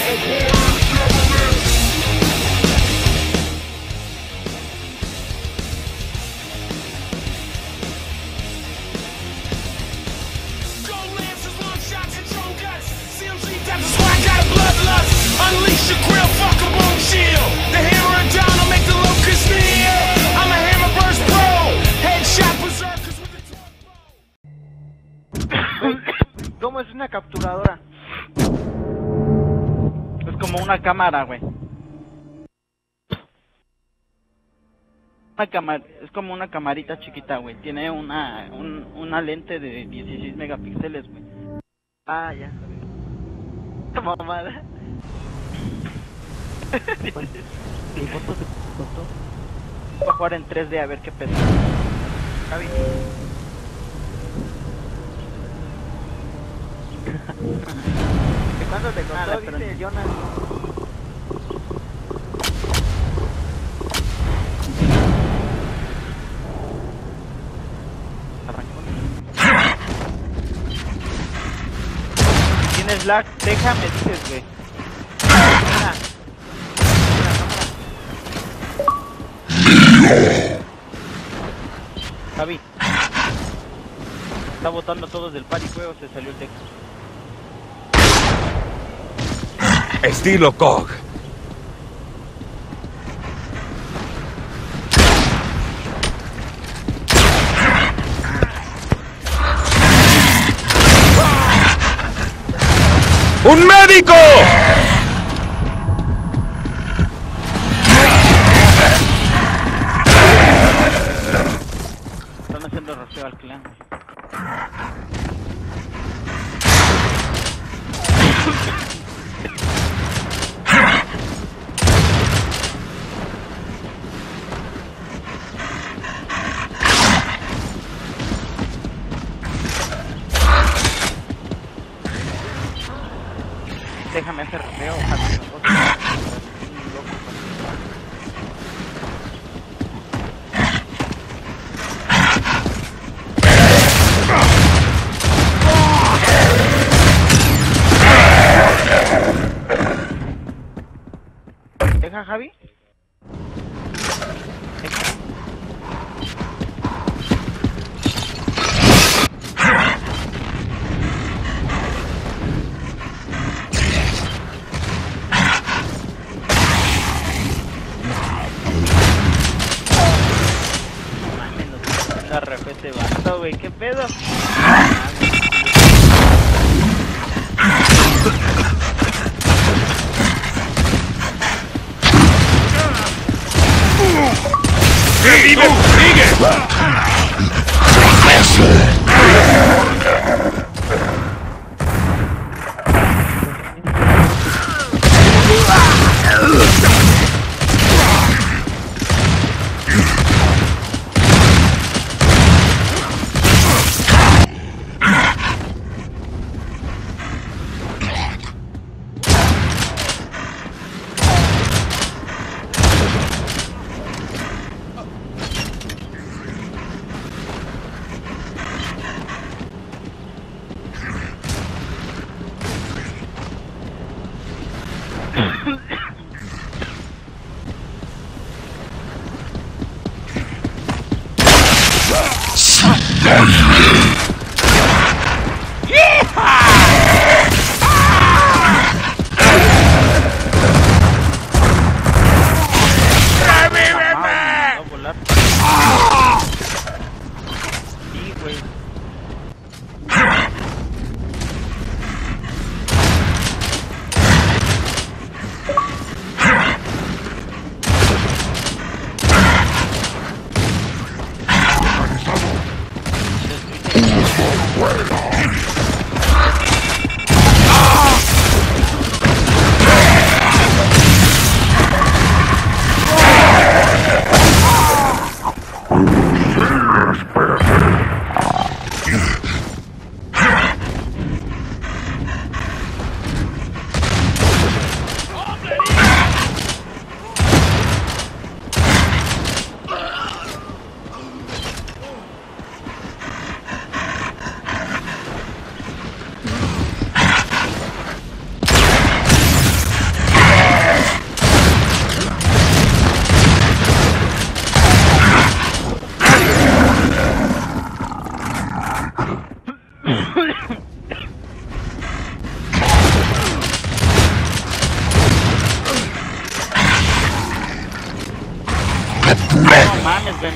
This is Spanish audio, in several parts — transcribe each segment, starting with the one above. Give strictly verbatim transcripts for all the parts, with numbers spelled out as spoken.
Unleash your grill, fuck a boom shield. The hammer down, I'll make the locust kneel. I'm a hammer burst pro. Headshot berserkers with the torque. ¿Cómo es una capturadora? Es como una cámara, güey. Una cámara, es como una camarita chiquita, güey. Tiene una un, una lente de dieciséis megapíxeles, güey. Ah, ya. Mamada. ¿Y cuánto te costó? Voy a jugar en tres D a ver qué pedo. Javi. ¿Cuánto te costó? Nada, Dice pero... Jonas. Si tienes lag, déjame, dices, güey. Javi. Está botando a todos del party, juego, se salió el texto. Estilo C O G. ¡Un médico! Están haciendo rocío al clan. Déjame hacer rocío, Javi. ¿Deja, Javi? Deja. La repete vato, güey, ¿qué pedo? ¡Sigue! ¡Sigue!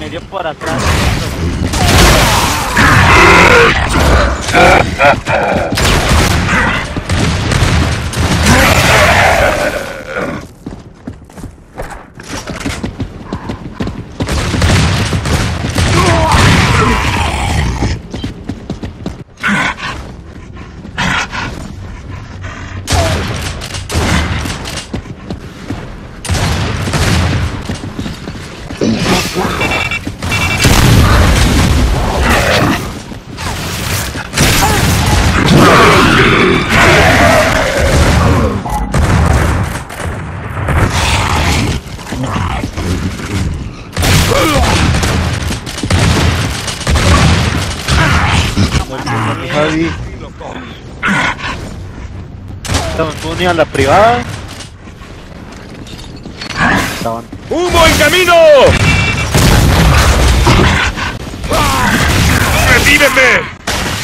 Me dio por atrás. Javi. Estamos unidos a la privada. Estaban. ¡Humo en camino! ¡Revíveme!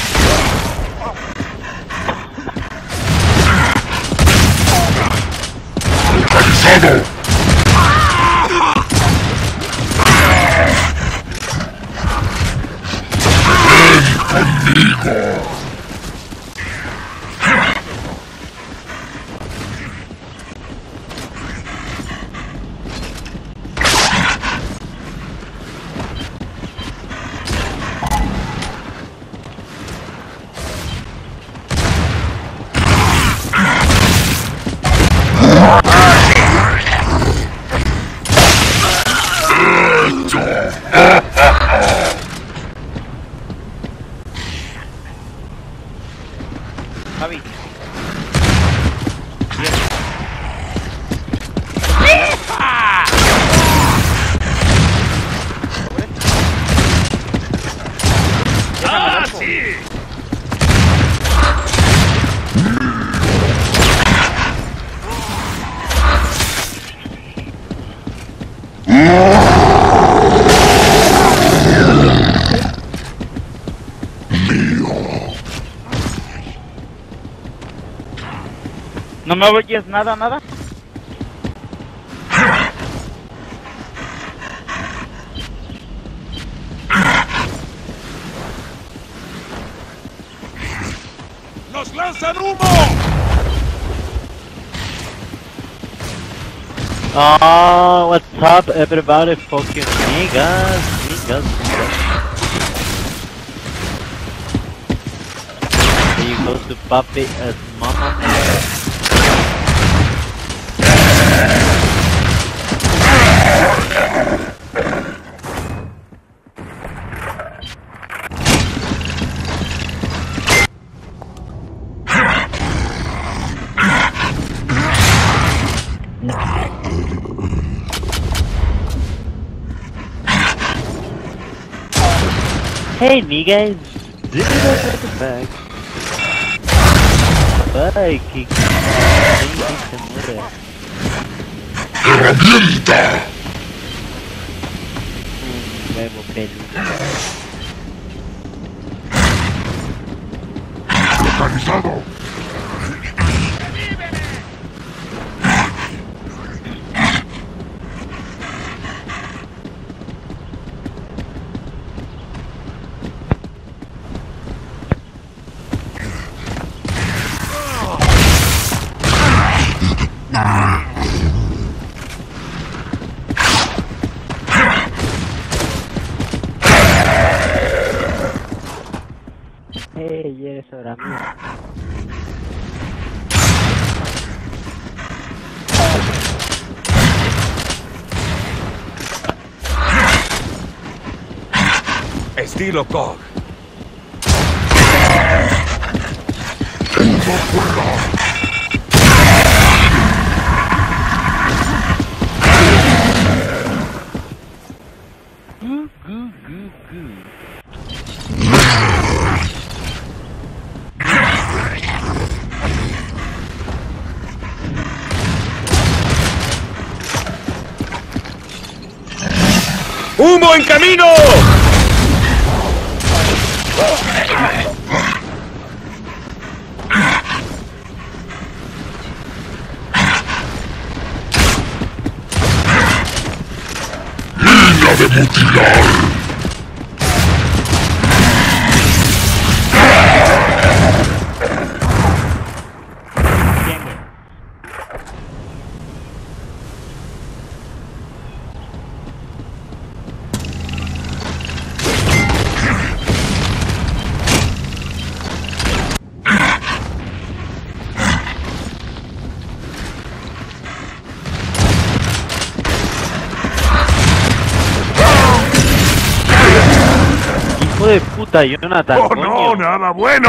¡Localizado! Javi. ¡Ah, sí! ¿No me oyes nada, nada? ¡Nos lanzan humo! Oh, what's up, everybody? Fucking niggas, niggas. Here you go to Papi as mama. Hey, niggas! This is the back. Ay, que... se muere. ¡Herramienta! Un huevo peludo. ¡Localizado! Hey, ya es hora mía. Estilo C O G. Goo, goo, goo, goo. ¡Humo en camino! ¡Línea de Hijo de puta, Jonathan. ¡Oh, coño. no! ¡Nada bueno!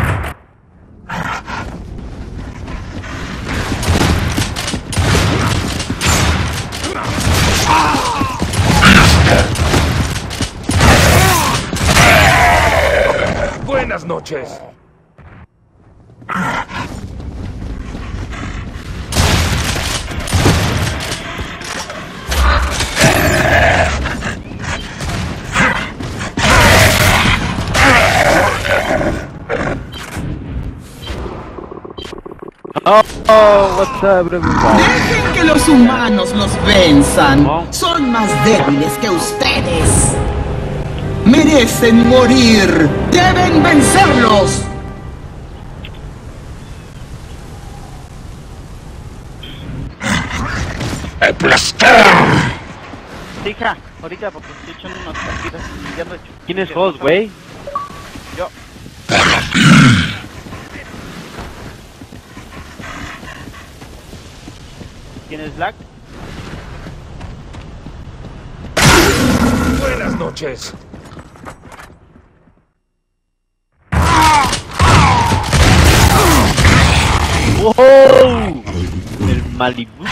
Buenas noches. Oh, oh, what's up, everybody? Dejen que los humanos los venzan. No. Son más débiles que ustedes. Merecen morir. Deben vencerlos. Hija, ahorita porque estoy echando unas partidas y ya no he hecho. ¿Quién es host, güey? Yo. ¿Quién es Black? Buenas noches. ¡Wow! El Malibu.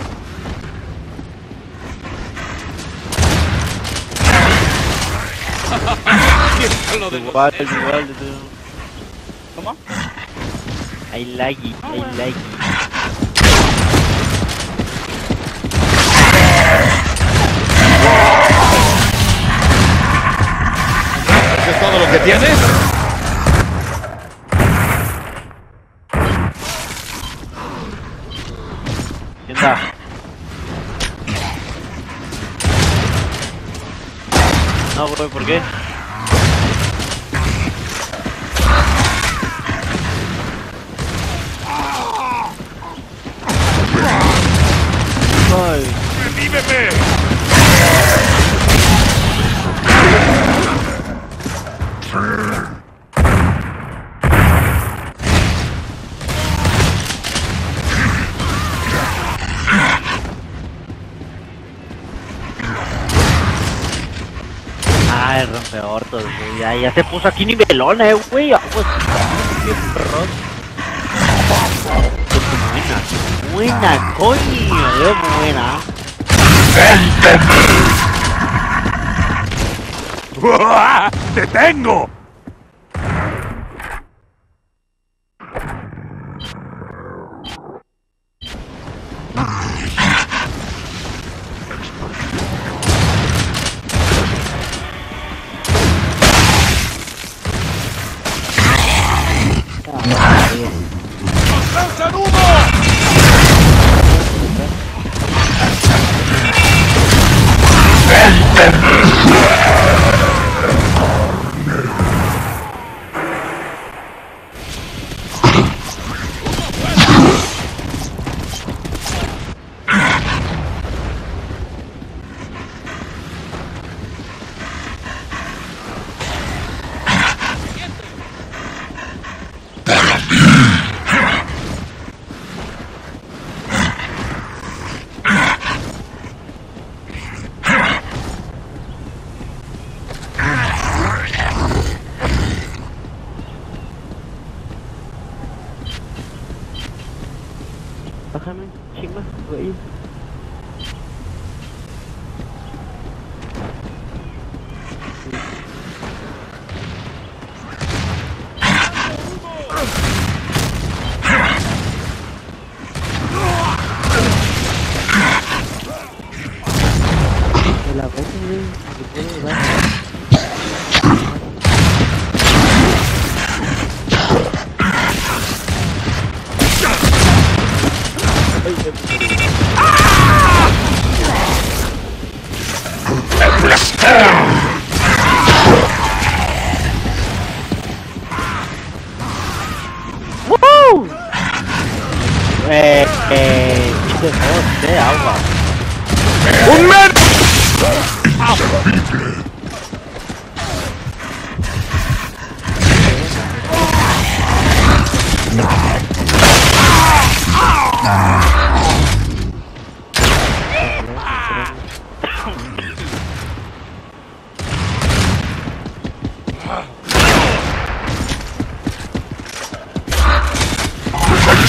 Igual, igual. ¿Cómo? I like it, I like it. ¿Eso es todo lo que tienes? ¿Quién da? No, bro, ¿por qué? Ay. ¡Revíveme! Ay, rompeortos, güey. Ya, ya se puso aquí nivelona, eh, güey. Ah, pues, qué perros. Buena, buena, coño, qué buena. ¡Te tengo! ¡Lanzan humo!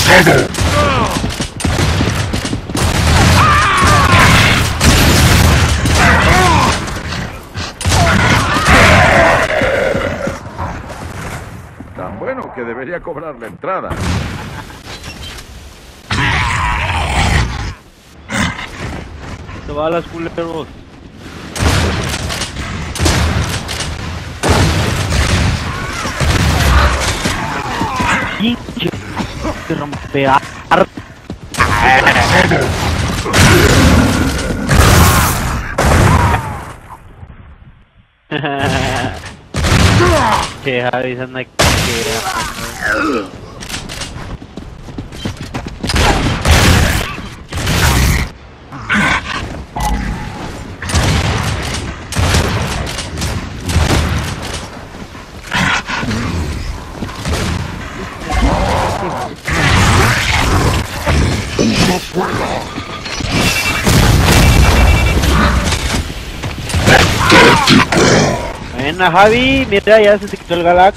Tan bueno que debería cobrar la entrada. Se va a las culeros. Pinche que rompear. Que avisan aquí que Buena, Javi, mira, ya se te quitó el Galax.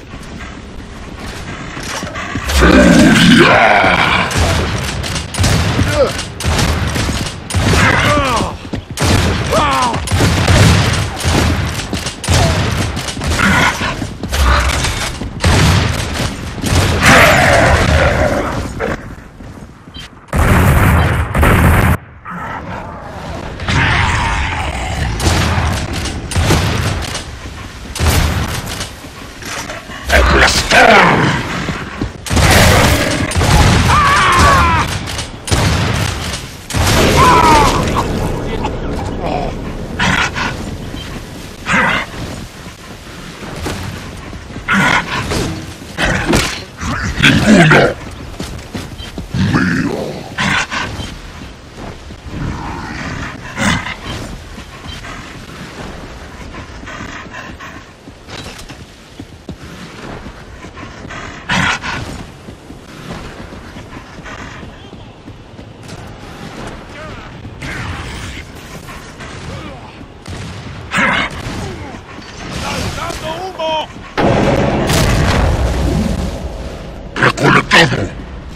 Recolectado.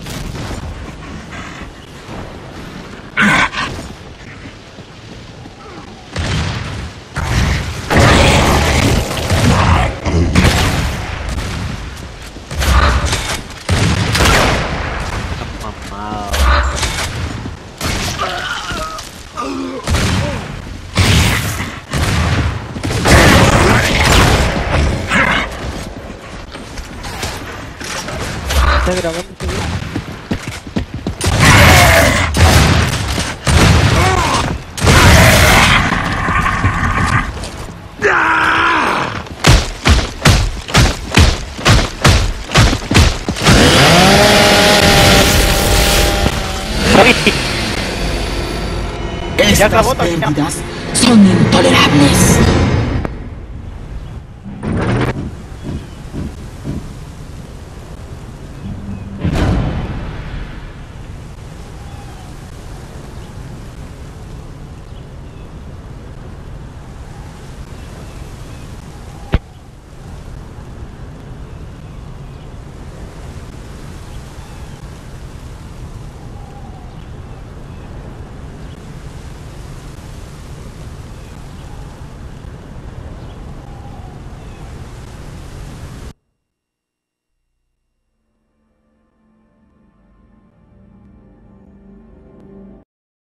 Está grabando este video. Estas acabó, Tatiana. pérdidas son intolerables.